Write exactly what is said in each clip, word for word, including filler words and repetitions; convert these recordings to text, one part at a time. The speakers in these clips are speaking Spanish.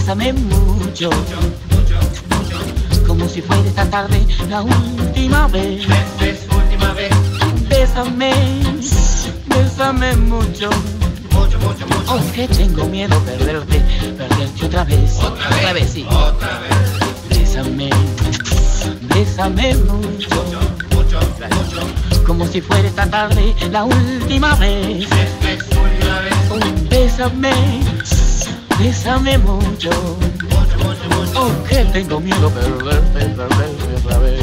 bésame mucho, como si fuera esta tarde la última vez. Es última vez. Bésame, bésame mucho, Mucho, mucho, mucho. aunque tengo miedo perderte, perderte otra vez. Otra vez. Otra vez, sí. Otra vez. Bésame, bésame mucho, Mucho, mucho. como si fuera esta tarde la última vez. Es última vez. Oh, bésame, bésame mucho, Mucho, mucho, mucho. aunque tengo miedo perderte, perderte otra vez.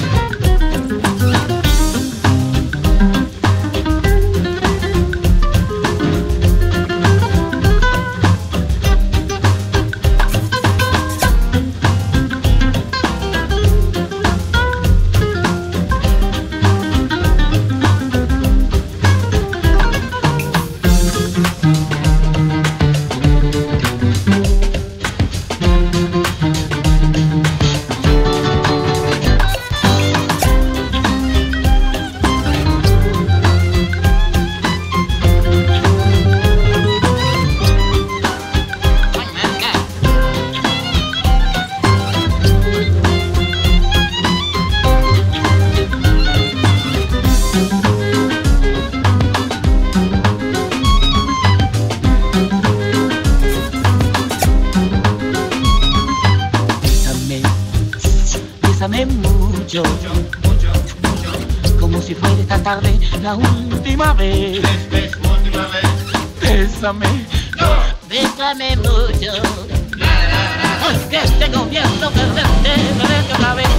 Bésame mucho, Mucho, mucho. como si fuera esta tarde la última vez. Es, es última vez. Bésame, bésame mucho, aunque tengo miedo perderte, perderte otra vez.